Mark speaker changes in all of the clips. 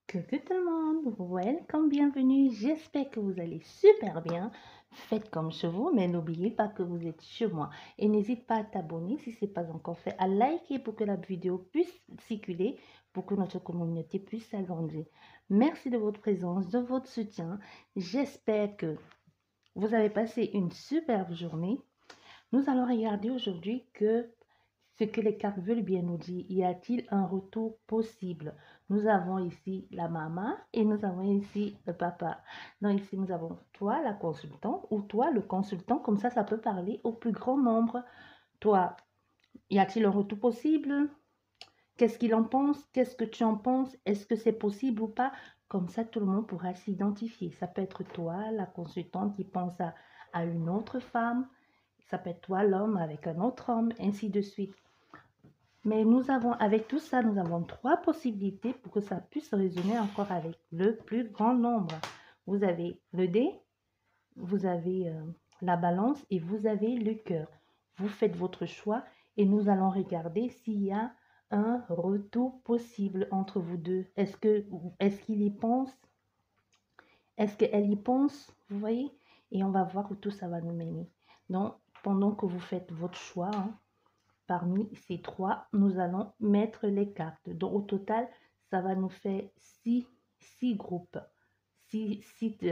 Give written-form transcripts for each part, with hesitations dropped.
Speaker 1: Coucou tout le monde, welcome, bienvenue, j'espère que vous allez super bien, faites comme chez vous, mais n'oubliez pas que vous êtes chez moi et n'hésite pas à t'abonner si ce n'est pas encore fait, à liker pour que la vidéo puisse circuler, pour que notre communauté puisse s'agrandir. Merci de votre présence, de votre soutien, j'espère que vous avez passé une superbe journée. Nous allons regarder aujourd'hui ce que les cartes veulent bien nous dire. Y a-t-il un retour possible? Nous avons ici la maman et nous avons ici le papa. Donc ici, nous avons toi, la consultante, ou toi, le consultant. Comme ça peut parler au plus grand nombre. Toi, y a-t-il un retour possible? Qu'est-ce qu'il en pense? Qu'est-ce que tu en penses? Est-ce que c'est possible ou pas? Comme ça, tout le monde pourra s'identifier. Ça peut être toi, la consultante, qui pense à une autre femme. Ça peut être toi, l'homme, avec un autre homme, ainsi de suite. Mais nous avons, avec tout ça, nous avons 3 possibilités pour que ça puisse résonner encore avec le plus grand nombre. Vous avez le dé, vous avez la balance et vous avez le cœur. Vous faites votre choix et nous allons regarder s'il y a un retour possible entre vous deux. Est-ce qu'il y pense? Est-ce qu'elle y pense? Vous voyez? Et on va voir où tout ça va nous mener. Donc, pendant que vous faites votre choix, parmi ces 3, nous allons mettre les cartes. Donc, au total, ça va nous faire 6 groupes. 6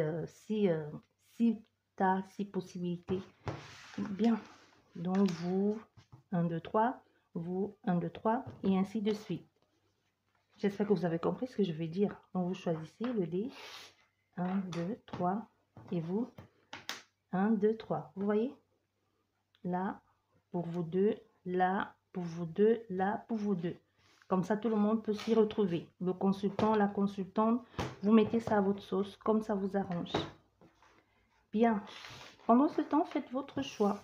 Speaker 1: tas, 6 possibilités. Bien. Donc, vous, 1, 2, 3. Vous, 1, 2, 3. Et ainsi de suite. J'espère que vous avez compris ce que je vais dire. Donc, vous choisissez le dé. 1, 2, 3. Et vous, 1, 2, 3. Vous voyez? Là, pour vous deux. Là, pour vous deux, là, pour vous deux. Comme ça, tout le monde peut s'y retrouver. Le consultant, la consultante, vous mettez ça à votre sauce, comme ça vous arrange. Bien. Pendant ce temps, faites votre choix.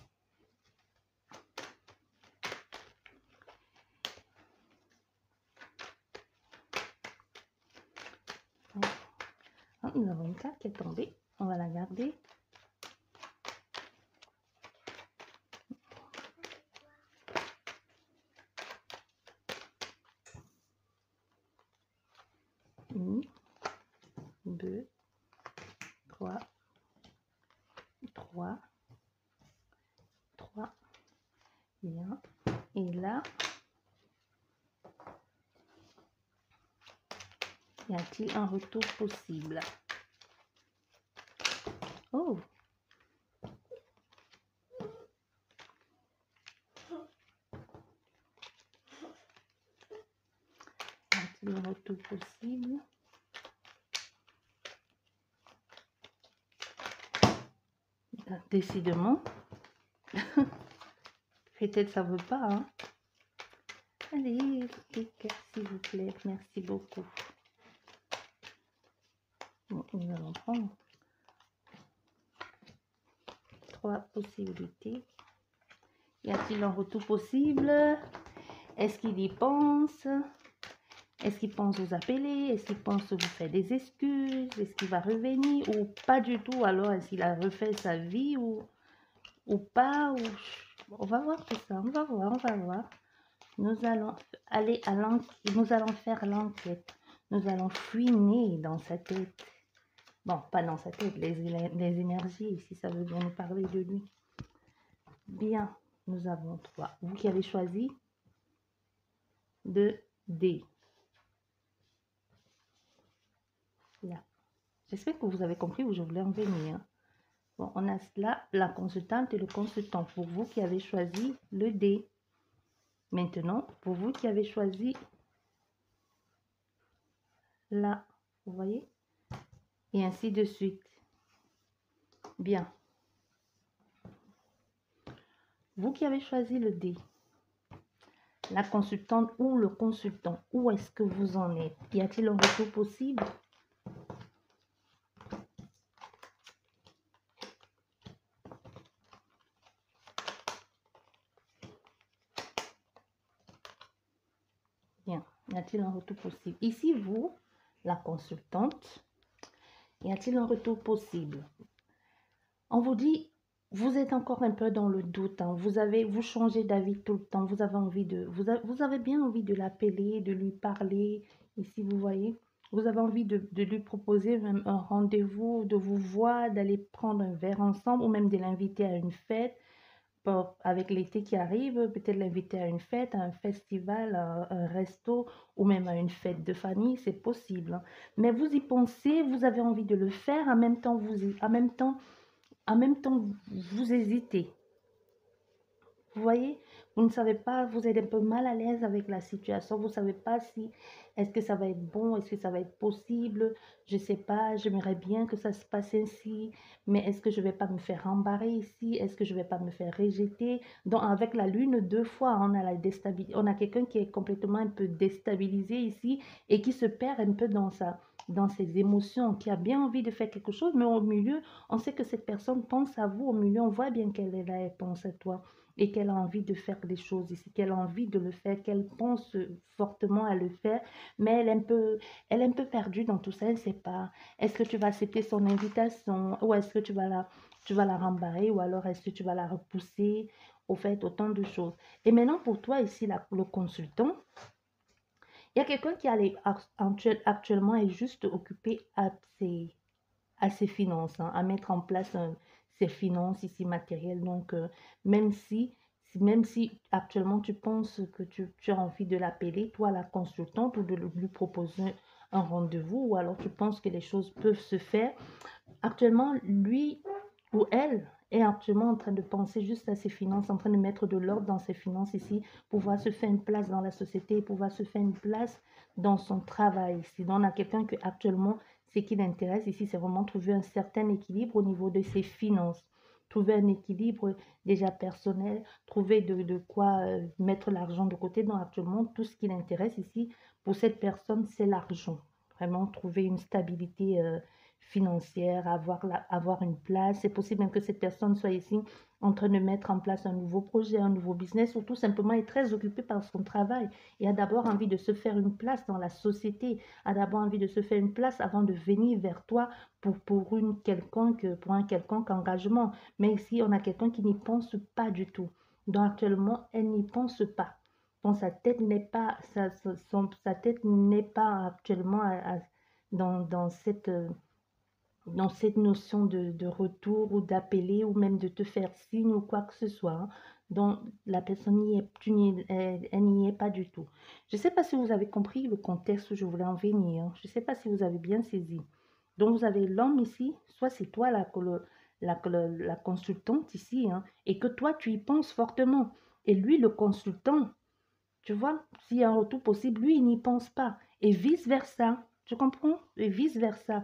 Speaker 1: Nous avons une carte qui est tombée. On va la garder. Une, 2, 3, 3, 3. Bien. Et là, y a-t-il un retour possible? Oh! Y a-t-il un retour possible? Décidément. Peut-être ça veut pas, hein? Allez, s'il vous plaît, merci beaucoup. Bon, nous allons prendre 3 possibilités. Y a-t-il un retour possible? Est-ce qu'il y pense? Est-ce qu'il pense vous appeler? Est-ce qu'il pense vous faire des excuses? Est-ce qu'il va revenir ou pas du tout? Alors, est-ce qu'il a refait sa vie ou pas? On va voir tout ça, on va voir. Nous allons aller à l'enquête, nous allons faire l'enquête. Nous allons fouiner dans sa tête. Bon, pas dans sa tête, les énergies, si ça veut bien nous parler de lui. Bien, nous avons 3. Vous qui avez choisi 2 dés. Là. J'espère que vous avez compris où je voulais en venir. Bon, on a là la consultante et le consultant. Pour vous qui avez choisi le dé. Maintenant, pour vous qui avez choisi là, vous voyez? Et ainsi de suite. Bien. Vous qui avez choisi le dé, la consultante ou le consultant, où est-ce que vous en êtes? Y a-t-il un retour possible? Bien. Y a-t-il un retour possible? Ici, vous, la consultante, y a-t-il un retour possible? On vous dit, vous êtes encore un peu dans le doute, hein. Vous changez d'avis tout le temps. Vous avez envie de, vous avez bien envie de l'appeler, de lui parler. Ici, vous voyez, Vous avez envie de lui proposer même un rendez-vous, de vous voir, d'aller prendre un verre ensemble ou même de l'inviter à une fête. Avec l'été qui arrive, peut-être l'inviter à une fête, à un festival, à un resto ou même à une fête de famille, c'est possible, hein. Mais vous y pensez, vous avez envie de le faire, en même temps, vous hésitez. Vous voyez, vous ne savez pas, vous êtes un peu mal à l'aise avec la situation, vous ne savez pas si, est-ce que ça va être bon, est-ce que ça va être possible, je ne sais pas, j'aimerais bien que ça se passe ainsi, mais est-ce que je ne vais pas me faire embarrer ici, est-ce que je ne vais pas me faire rejeter? Donc avec la lune, deux fois, on a on a quelqu'un qui est complètement un peu déstabilisé ici et qui se perd un peu dans ses émotions, qui a bien envie de faire quelque chose, mais au milieu, on sait que cette personne pense à vous, au milieu, on voit bien qu'elle est là, elle pense à toi et qu'elle a envie de faire des choses ici, qu'elle a envie de le faire, qu'elle pense fortement à le faire, mais elle est un peu perdue dans tout ça, elle ne sait pas, est-ce que tu vas accepter son invitation ou est-ce que tu vas la rembarrer ou alors est-ce que tu vas la repousser, au fait, autant de choses. Et maintenant, pour toi ici, le consultant, il y a quelqu'un qui actuellement est juste occupé à ses finances, hein, à mettre en place ses finances ici matérielles. Donc, même même si actuellement tu penses que tu as envie de l'appeler, toi la consultante, ou de lui proposer un rendez-vous, ou alors tu penses que les choses peuvent se faire, actuellement, lui ou elle est actuellement en train de penser juste à ses finances, en train de mettre de l'ordre dans ses finances ici, pouvoir se faire une place dans la société, pouvoir se faire une place dans son travail ici. Donc, on a quelqu'un que actuellement, ce qui l'intéresse ici, c'est vraiment trouver un certain équilibre au niveau de ses finances. Trouver un équilibre déjà personnel, trouver de quoi mettre l'argent de côté. Donc, actuellement, tout ce qui l'intéresse ici, pour cette personne, c'est l'argent. Vraiment trouver une stabilité financière, avoir une place. C'est possible même que cette personne soit ici en train de mettre en place un nouveau projet, un nouveau business, ou tout simplement est très occupée par son travail et a d'abord envie de se faire une place dans la société, a d'abord envie de se faire une place avant de venir vers toi pour un quelconque engagement. Mais ici, on a quelqu'un qui n'y pense pas du tout. Donc actuellement, elle n'y pense pas. Donc sa tête n'est pas, sa tête n'est pas actuellement dans cette notion de retour ou d'appeler ou même de te faire signe ou quoi que ce soit, hein. Donc, la personne n'y est, elle n'y est pas du tout. Je ne sais pas si vous avez compris le contexte où je voulais en venir, hein. Je ne sais pas si vous avez bien saisi. Donc, vous avez l'homme ici, soit c'est toi la consultante ici, hein, et que toi, tu y penses fortement. Et lui, le consultant, tu vois, s'il y a un retour possible, lui, il n'y pense pas. Et vice-versa. Tu comprends? Et vice-versa.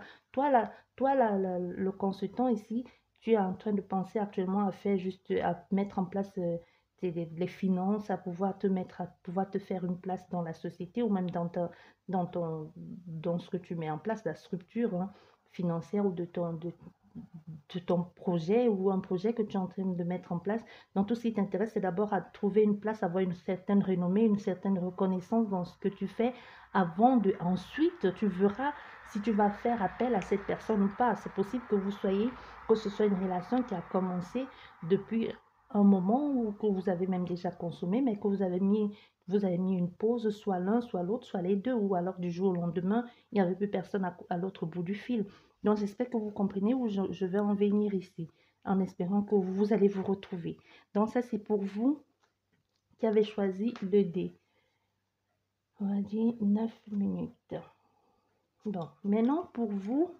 Speaker 1: Le consultant ici, tu es en train de penser actuellement à faire juste, à mettre en place les finances, à pouvoir à pouvoir te faire une place dans la société ou même dans ce que tu mets en place, la structure, hein, financière ou de ton projet ou un projet que tu es en train de mettre en place. Donc, tout ce qui t'intéresse, c'est d'abord à trouver une place, avoir une certaine renommée, une certaine reconnaissance dans ce que tu fais ensuite, tu verras si tu vas faire appel à cette personne ou pas. C'est possible que ce soit une relation qui a commencé depuis un moment ou que vous avez même déjà consommé, mais que vous avez mis une pause, soit l'un, soit l'autre, soit les deux, ou alors du jour au lendemain, il n'y avait plus personne à l'autre bout du fil. Donc, j'espère que vous comprenez où je vais en venir ici, en espérant que vous allez vous retrouver. Donc, ça, c'est pour vous qui avez choisi le D. On va dire 9 minutes. Bon, maintenant, pour vous,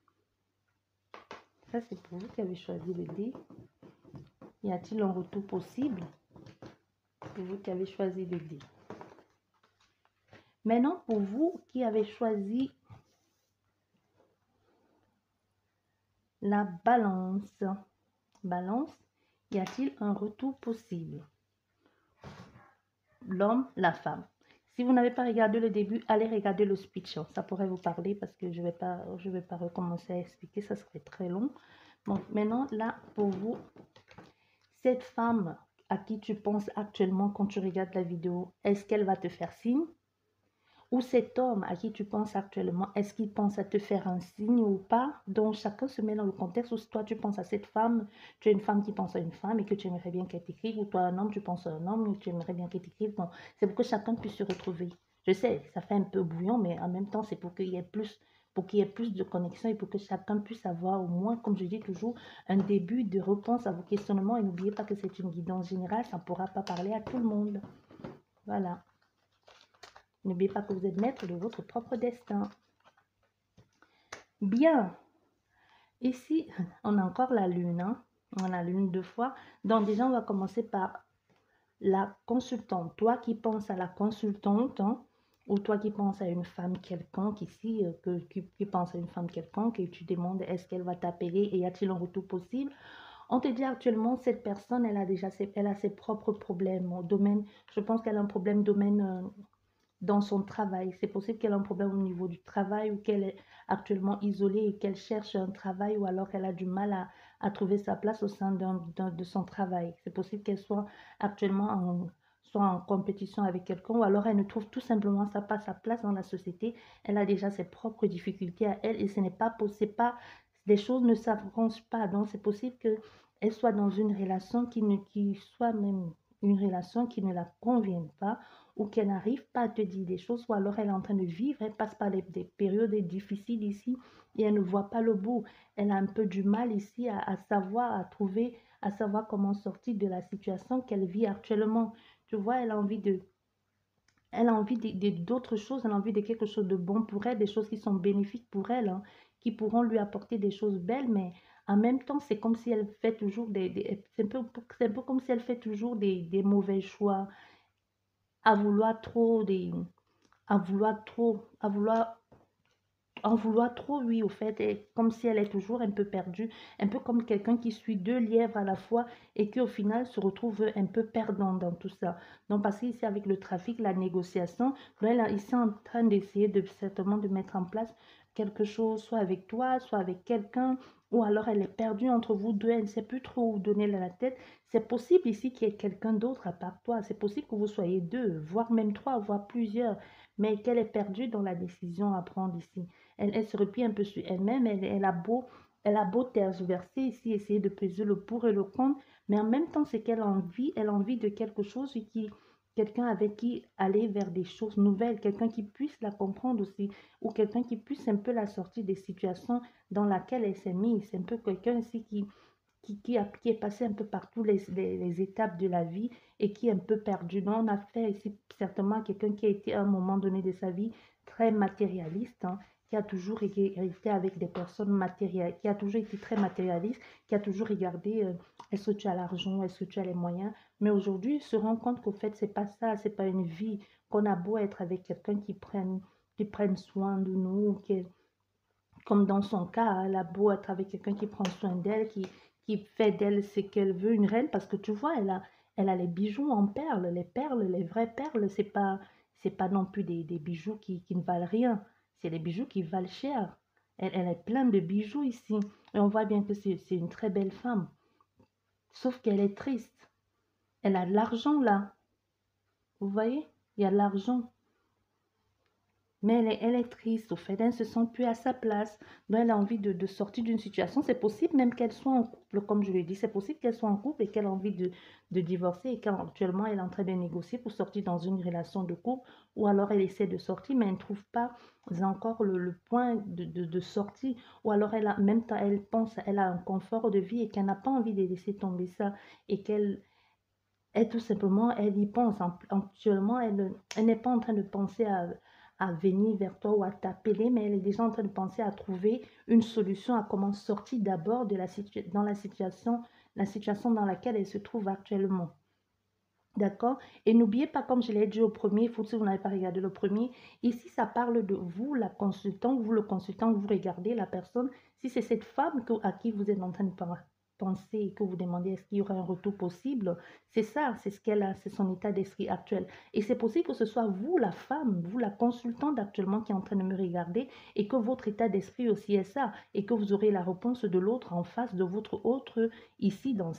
Speaker 1: ça, c'est pour vous qui avez choisi le D. Y a-t-il un retour possible? Pour vous qui avez choisi le D. Maintenant, pour vous qui avez choisi la balance. Balance, y a-t-il un retour possible? L'homme, la femme. Si vous n'avez pas regardé le début, allez regarder le speech. Ça pourrait vous parler parce que je vais pas recommencer à expliquer, ça serait très long. Donc maintenant, là, pour vous, cette femme à qui tu penses actuellement quand tu regardes la vidéo, est-ce qu'elle va te faire signe? Ou cet homme à qui tu penses actuellement, est-ce qu'il pense à te faire un signe ou pas? Donc, chacun se met dans le contexte où toi, tu penses à cette femme, tu es une femme qui pense à une femme et que tu aimerais bien qu'elle t'écrive, ou toi, un homme, tu penses à un homme et tu aimerais bien qu'elle t'écrive. Donc, c'est pour que chacun puisse se retrouver. Je sais, ça fait un peu bouillon, mais en même temps, c'est pour qu'il y ait plus de connexion et pour que chacun puisse avoir au moins, comme je dis toujours, un début de réponse à vos questionnements. Et n'oubliez pas que c'est une guidance générale, ça ne pourra pas parler à tout le monde. Voilà. N'oubliez pas que vous êtes maître de votre propre destin. Bien. Ici, on a encore la lune. Hein? On a la lune 2 fois. Donc déjà, on va commencer par la consultante. Toi qui penses à la consultante, hein, ou toi qui penses à une femme quelconque ici, qui pense à une femme quelconque et tu demandes est-ce qu'elle va t'appeler et y a-t-il un retour possible? On te dit actuellement, cette personne, elle a déjà elle a ses propres problèmes au domaine. Je pense qu'elle a un problème domaine dans son travail. C'est possible qu'elle ait un problème au niveau du travail ou qu'elle est actuellement isolée et qu'elle cherche un travail ou alors qu'elle a du mal à trouver sa place au sein de son travail. C'est possible qu'elle soit actuellement soit en compétition avec quelqu'un ou alors elle ne trouve tout simplement pas sa place dans la société. Elle a déjà ses propres difficultés à elle et ce n'est pas possible, les choses ne s'arrangent pas. Donc c'est possible qu'elle soit dans une relation qui soit même une relation qui ne la convienne pas ou qu'elle n'arrive pas à te dire des choses, ou alors elle est en train de vivre, elle passe par des périodes difficiles ici et elle ne voit pas le bout. Elle a un peu du mal ici à savoir, à savoir comment sortir de la situation qu'elle vit actuellement. Tu vois, elle a envie d'autres choses, elle a envie de quelque chose de bon pour elle, des choses qui sont bénéfiques pour elle, hein, qui pourront lui apporter des choses belles, mais en même temps, c'est comme si elle fait toujours c'est un peu comme si elle fait toujours des mauvais choix, à vouloir trop, à vouloir trop, en vouloir trop, oui, au fait, et comme si elle est toujours un peu perdue, un peu comme quelqu'un qui suit 2 lièvres à la fois et qui au final se retrouve un peu perdant dans tout ça. Donc, parce qu'ici, avec le trafic, la négociation, elle est ici en train d'essayer certainement de mettre en place quelque chose, soit avec toi, soit avec quelqu'un, ou alors elle est perdue entre vous deux, elle ne sait plus trop où donner la tête. C'est possible ici qu'il y ait quelqu'un d'autre à part toi. C'est possible que vous soyez deux, voire même trois, voire plusieurs, mais qu'elle est perdue dans la décision à prendre ici. Elle se replie un peu sur elle-même, elle a beau tergiverser ici, essayer de peser le pour et le contre, mais en même temps, c'est elle a envie de quelque chose quelqu'un avec qui aller vers des choses nouvelles, quelqu'un qui puisse la comprendre aussi, ou quelqu'un qui puisse un peu la sortir des situations dans lesquelles elle s'est mise. C'est un peu quelqu'un ici qui est passé un peu par tous les étapes de la vie et qui est un peu perdu. Donc, on a fait ici certainement à quelqu'un qui a été à un moment donné de sa vie très matérialiste, hein, qui a toujours été avec des personnes matérielles, qui a toujours été très matérialiste, qui a toujours regardé est-ce que tu as l'argent, est-ce que tu as les moyens. Mais aujourd'hui, il se rend compte qu'au fait, c'est pas ça, c'est pas une vie, qu'on a beau être avec quelqu'un qui prenne soin de nous, comme dans son cas, elle a beau être avec quelqu'un qui prend soin d'elle, qui fait d'elle ce qu'elle veut, une reine, parce que tu vois, elle a les bijoux en perles, les vraies perles, c'est pas non plus des bijoux qui ne valent rien, c'est des bijoux qui valent cher. Elle est pleine de bijoux ici, et on voit bien que c'est une très belle femme, sauf qu'elle est triste. Elle a de l'argent là, vous voyez, il y a de l'argent. Mais elle est triste, au fait, elle ne se sent plus à sa place. Donc, elle a envie de sortir d'une situation. C'est possible même qu'elle soit en couple, comme je l'ai dit. C'est possible qu'elle soit en couple et qu'elle a envie de divorcer et qu'actuellement, elle est en train de négocier pour sortir dans une relation de couple. Ou alors, elle essaie de sortir, mais elle ne trouve pas encore le point de sortie. Ou alors, même temps, elle pense, elle a un confort de vie et qu'elle n'a pas envie de laisser tomber ça. Et tout simplement, elle y pense. Actuellement, elle n'est pas en train de penser à venir vers toi ou à t'appeler, mais elle est déjà en train de penser à trouver une solution à comment sortir d'abord de la situation dans laquelle elle se trouve actuellement. D'accord? Et n'oubliez pas, comme je l'ai dit au premier, si vous n'avez pas regardé le premier, ici, ça parle de vous, la consultante, vous, le consultant, vous regardez la personne. Si c'est cette femme à qui vous êtes en train de penser et que vous demandez est-ce qu'il y aura un retour possible, c'est ça, c'est ce qu'elle a, c'est son état d'esprit actuel. Et c'est possible que ce soit vous, la femme, vous, la consultante actuellement qui est en train de me regarder et que votre état d'esprit aussi est ça et que vous aurez la réponse de l'autre en face de votre autre ici dans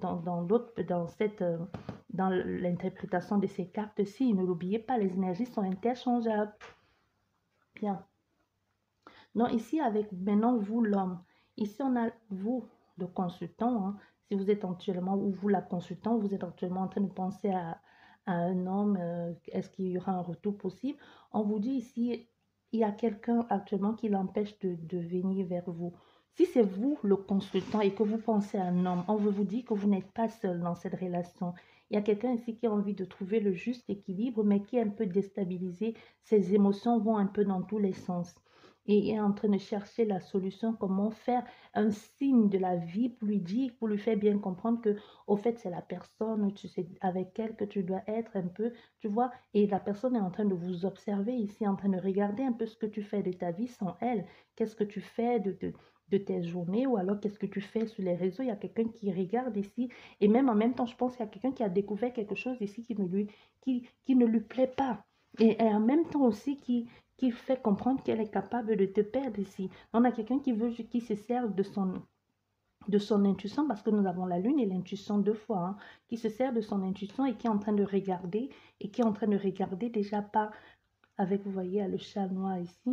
Speaker 1: dans l'interprétation de ces cartes-ci. Ne l'oubliez pas, les énergies sont interchangeables. Bien. Donc ici, avec maintenant vous, l'homme. Ici, on a vous, le consultant. Hein. Si vous êtes actuellement, ou vous, la consultant, vous êtes actuellement en train de penser à à un homme, est-ce qu'il y aura un retour possible? On vous dit ici, il y a quelqu'un actuellement qui l'empêche de venir vers vous. Si c'est vous le consultant et que vous pensez à un homme, on veut vous dire que vous n'êtes pas seul dans cette relation. Il y a quelqu'un ici qui a envie de trouver le juste équilibre, mais qui est un peu déstabilisé. Ses émotions vont un peu dans tous les sens. Et est en train de chercher la solution, comment faire un signe de la vie pour lui dire, pour lui faire bien comprendre que, au fait, c'est la personne, tu sais, avec elle que tu dois être un peu, tu vois. Et la personne est en train de vous observer ici, en train de regarder un peu ce que tu fais de ta vie sans elle. Qu'est-ce que tu fais de tes journées ou alors qu'est-ce que tu fais sur les réseaux. Il y a quelqu'un qui regarde ici et même en même temps, je pense qu'il y a quelqu'un qui a découvert quelque chose ici qui ne lui plaît pas. Et en même temps aussi qui fait comprendre qu'elle est capable de te perdre ici. On a quelqu'un qui se sert de son intuition, parce que nous avons la lune et l'intuition deux fois, hein, qui se sert de son intuition et qui est en train de regarder, et qui est en train de regarder déjà pas avec, vous voyez, le chat noir ici,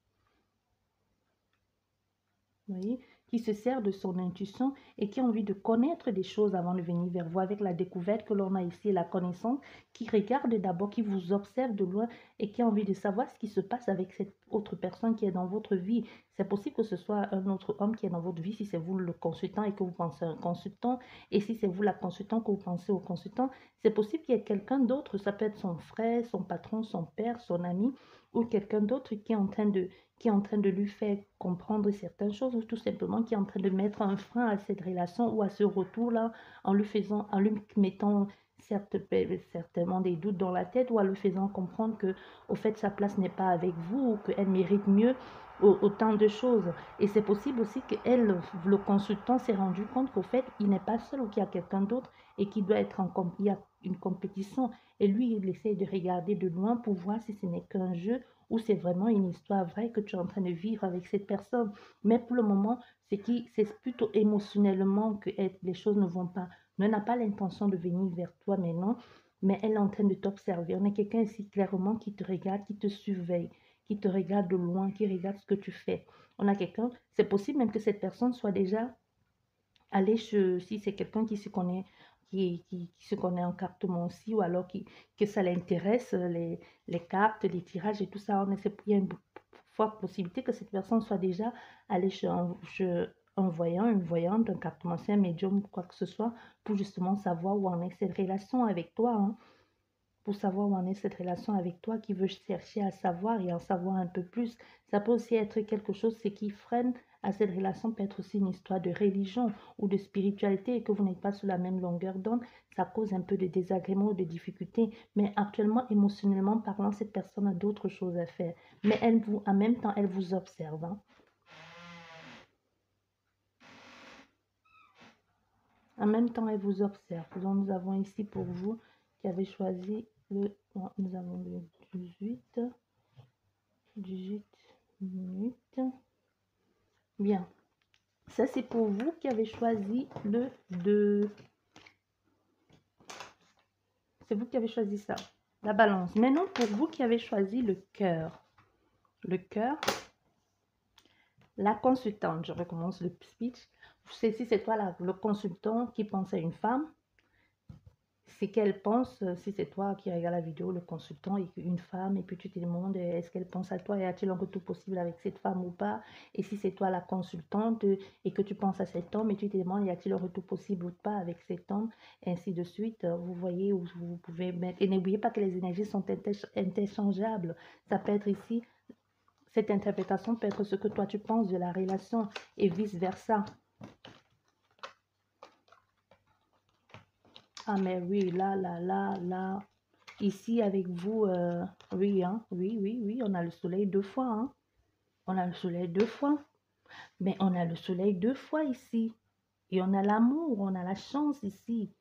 Speaker 1: vous voyez, qui se sert de son intuition et qui a envie de connaître des choses avant de venir vers vous avec la découverte que l'on a ici, la connaissance, qui regarde d'abord, qui vous observe de loin et qui a envie de savoir ce qui se passe avec cette autre personne qui est dans votre vie. C'est possible que ce soit un autre homme qui est dans votre vie si c'est vous le consultant et que vous pensez à un consultant, et si c'est vous la consultant que vous pensez au consultant, c'est possible qu'il y ait quelqu'un d'autre, ça peut être son frère, son patron, son père, son ami ou quelqu'un d'autre qui est en train de lui faire comprendre certaines choses ou tout simplement qui est en train de mettre un frein à cette relation ou à ce retour-là en lui mettant certainement des doutes dans la tête ou en lui faisant comprendre que au fait sa place n'est pas avec vous ou qu'elle mérite mieux autant de choses. Et c'est possible aussi qu'elle, le consultant, s'est rendu compte qu'au fait, il n'est pas seul ou qu'il y a quelqu'un d'autre et qu'il doit être il y a une compétition. Et lui, il essaie de regarder de loin pour voir si ce n'est qu'un jeu ou c'est vraiment une histoire vraie que tu es en train de vivre avec cette personne. Mais pour le moment, c'est plutôt émotionnellement que les choses ne vont pas. Elle n'a pas l'intention de venir vers toi maintenant, mais elle est en train de t'observer. On est quelqu'un ici clairement qui te regarde, qui te surveille, qui te regarde de loin, qui regarde ce que tu fais. On a quelqu'un, c'est possible même que cette personne soit déjà allée si c'est quelqu'un qui se connaît qui se connaît en cartomancie ou alors que ça l'intéresse, les cartes, les tirages et tout ça. Il y a une forte possibilité que cette personne soit déjà allée chez un voyant, une voyante, un cartomancien, un médium, quoi que ce soit, pour justement savoir où en est cette relation avec toi, hein, pour savoir où en est cette relation avec toi, qui veut chercher à savoir et en savoir un peu plus. Ça peut aussi être quelque chose, ce qui freine à cette relation peut être aussi une histoire de religion ou de spiritualité et que vous n'êtes pas sur la même longueur d'onde. Ça cause un peu de désagréments ou de difficultés. Mais actuellement, émotionnellement parlant, cette personne a d'autres choses à faire. Mais en même temps, elle vous observe, hein. En même temps, elle vous observe. Donc, nous avons ici pour vous qui avez choisi nous avons le 18 minutes. Bien. Ça, c'est pour vous qui avez choisi le 2. C'est vous qui avez choisi ça. La balance. Maintenant, pour vous qui avez choisi le cœur. Le cœur. La consultante. Je recommence le speech. Si c'est toi le consultant qui pense à une femme, c'est qu'elle pense, si c'est toi qui regarde la vidéo, le consultant, et une femme, et puis tu te demandes, est-ce qu'elle pense à toi, et a-t-il un retour possible avec cette femme ou pas? Et si c'est toi la consultante, et que tu penses à cet homme, et tu te demandes, y a-t-il un retour possible ou pas avec cet homme, et ainsi de suite, vous voyez où vous pouvez mettre. Et n'oubliez pas que les énergies sont interchangeables. Ça peut être ici, cette interprétation peut être ce que toi tu penses de la relation, et vice-versa. Ah, mais oui, là, ici avec vous, oui, hein, oui, on a le soleil deux fois, hein. On a le soleil deux fois, mais on a le soleil deux fois ici. Et on a l'amour, on a la chance ici.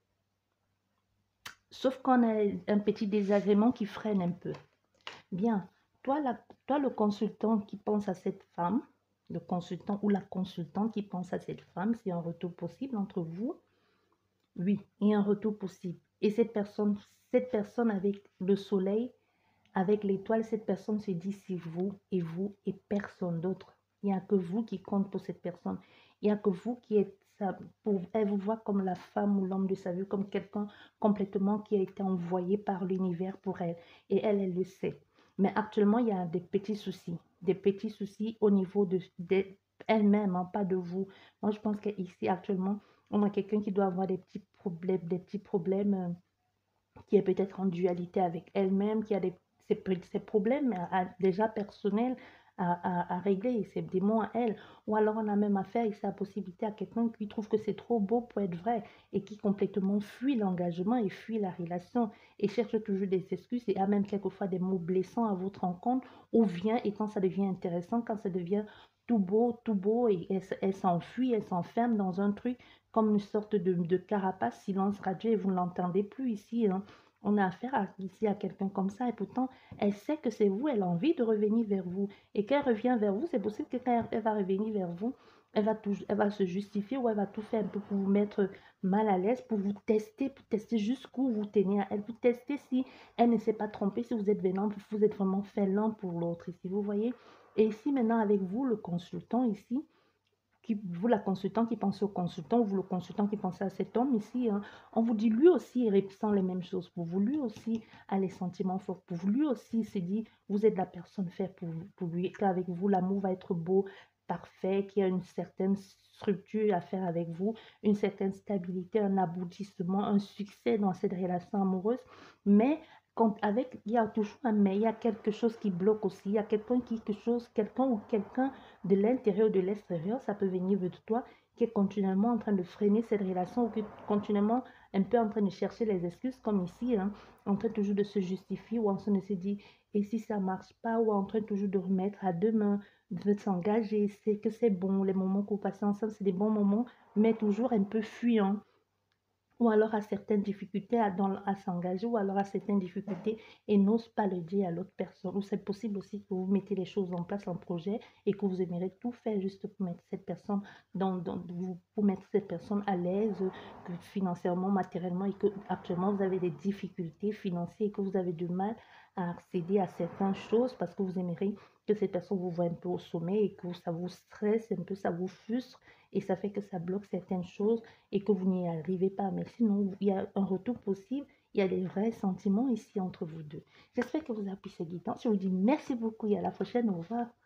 Speaker 1: Sauf qu'on a un petit désagrément qui freine un peu. Bien, toi, le consultant qui pense à cette femme, le consultant ou la consultante qui pense à cette femme, c'est un retour possible entre vous. Oui, il y a un retour possible. Et cette personne avec le soleil, avec l'étoile, cette personne se dit c'est vous et personne d'autre. Il n'y a que vous qui compte pour cette personne. Il n'y a que vous qui êtes elle vous voit comme la femme ou l'homme de sa vie, comme quelqu'un complètement qui a été envoyé par l'univers pour elle. Et elle le sait. Mais actuellement, il y a des petits soucis au niveau de elle-même, hein, pas de vous. Moi, je pense qu'ici, actuellement, on a quelqu'un qui doit avoir des petits problèmes qui est peut-être en dualité avec elle-même, qui a ses problèmes déjà personnels à régler, ses démons à elle. Ou alors on a même affaire ici à la possibilité à quelqu'un qui trouve que c'est trop beau pour être vrai et qui complètement fuit l'engagement et fuit la relation et cherche toujours des excuses et a même quelquefois des mots blessants à votre rencontre ou vient et quand ça devient intéressant, quand ça devient tout beau et elle s'enfuit, elle s'enferme dans un truc comme une sorte de carapace, silence radio et vous ne l'entendez plus ici, hein. On a affaire ici à quelqu'un comme ça et pourtant elle sait que c'est vous, elle a envie de revenir vers vous et qu'elle revient vers vous, c'est possible que quand elle va revenir vers vous, elle va se justifier ou elle va tout faire un peu pour vous mettre mal à l'aise, pour tester jusqu'où vous tenez à elle, pour tester si elle ne s'est pas trompée, si vous êtes venant, vous êtes vraiment fait l'un pour l'autre ici, vous voyez. Et ici maintenant avec vous, le consultant ici, vous la consultant qui pense au consultant, vous le consultant qui pense à cet homme ici, hein, on vous dit lui aussi il ressent les mêmes choses pour vous, lui aussi a les sentiments forts pour vous, lui aussi se dit vous êtes la personne faite pour lui, qu'avec vous l'amour va être beau, parfait, qu'il y a une certaine structure à faire avec vous, une certaine stabilité, un aboutissement, un succès dans cette relation amoureuse, mais quand avec, il y a toujours un mais, il y a quelque chose qui bloque aussi, il y a quelqu'un ou quelqu'un de l'intérieur ou de l'extérieur, ça peut venir de toi, qui est continuellement en train de freiner cette relation ou qui est continuellement un peu en train de chercher les excuses, comme ici, hein, en train toujours de se justifier ou en train de se dire, et si ça ne marche pas, ou en train toujours de remettre à deux mains, de s'engager, c'est que c'est bon, les moments qu'on passe ensemble, c'est des bons moments, mais toujours un peu fuyant ou alors à certaines difficultés à s'engager, ou alors à certaines difficultés et n'ose pas le dire à l'autre personne. Ou c'est possible aussi que vous mettez les choses en place, en projet, et que vous aimeriez tout faire juste pour mettre cette personne pour mettre cette personne à l'aise, que financièrement, matériellement, et que actuellement vous avez des difficultés financières et que vous avez du mal à accéder à certaines choses parce que vous aimeriez que cette personne vous voit un peu au sommet et que ça vous stresse un peu, ça vous frustre et ça fait que ça bloque certaines choses et que vous n'y arrivez pas. Mais sinon, il y a un retour possible. Il y a des vrais sentiments ici entre vous deux. J'espère que vous avez apprécié ce guidance. Je vous dis merci beaucoup et à la prochaine. Au revoir.